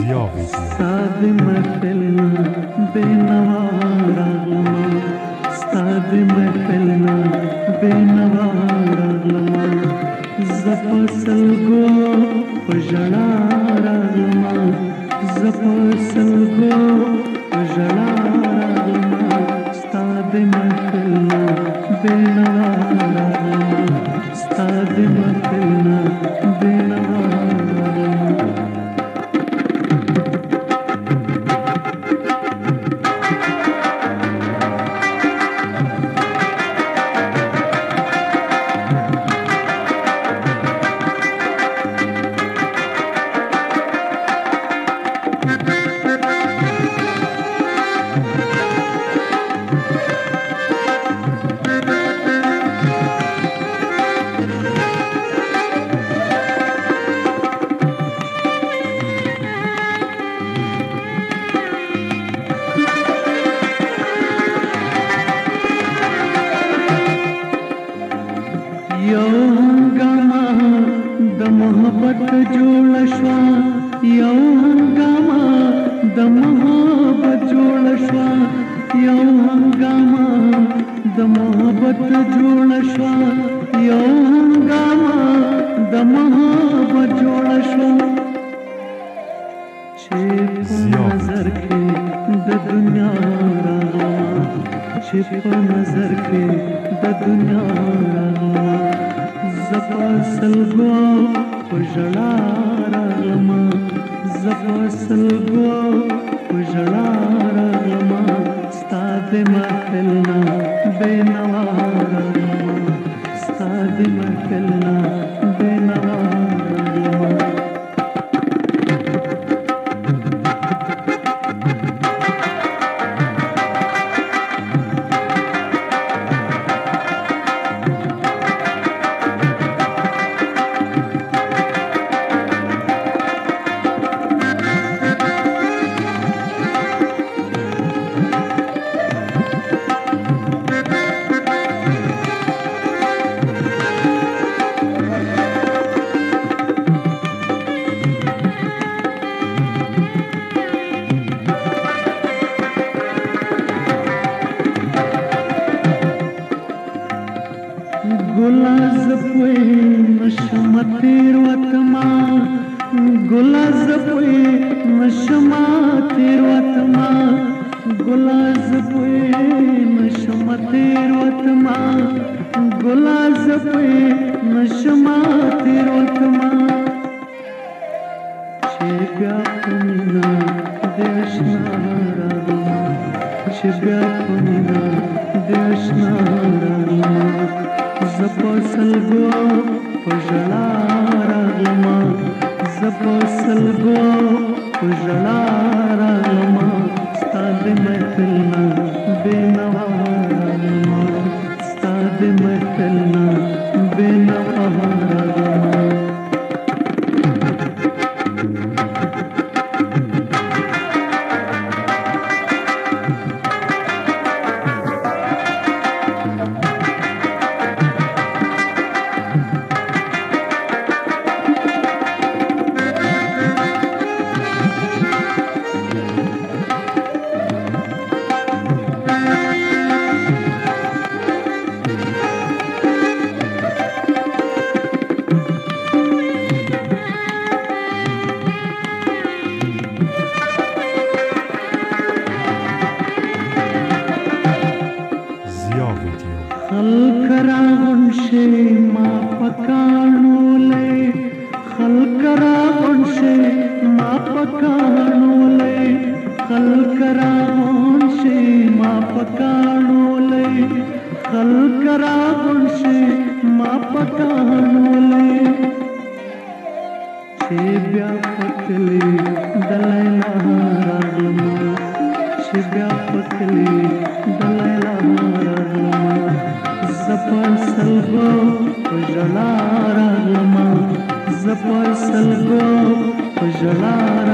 استاد محفلنا بینوا راغلما استاد محفلنا بینوا راغلما زپسلګو پژړا راغلما زپسلګو پژړا راغلما استاد محفلنا بینوا راغلما استاد محفلنا بینوا راغلما یو هنګامه د محبت جوړ شوه یو هنګامه د محبت جوړ شوه یو هنګامه د محبت جوړ شوه یو هنګامه د محبت جوړ شوه چې په نظر کې د دنیا راغلمه چې په نظر کې د دنیا راغلمه زپسلګو پژړا راغلما زپسلګو پژړا راغلما استاد محفلنا بینوا راغلما استاد محفلنا بینوا راغلما गुलाज पे नशमा तेरवतमा गुलाज पे नशमा तेरवतमा गुलाज पे नशमा तेरवतमा गुलाज पे नशमा तेरवतमा शिव्या पुनिना देशना रागमा शिव्या पुनिना देशना रागमा زپسلګو پژړا راغلما زپسلګو پژړا راغلما استاد محفلنا بینوا راغلما استاد محفلنا بینوا راغلما خلق راغونشه ما پکانولې خلق راغونشه ما پکانولې خلق راغونشه ما پکانولې خلق راغونشه ما پکانولې چې بیا پکلې دلایلا راغلم چې بیا پکلې دلایلا راغلم زپسلګو پژړا راغلما زپسلګو پژړا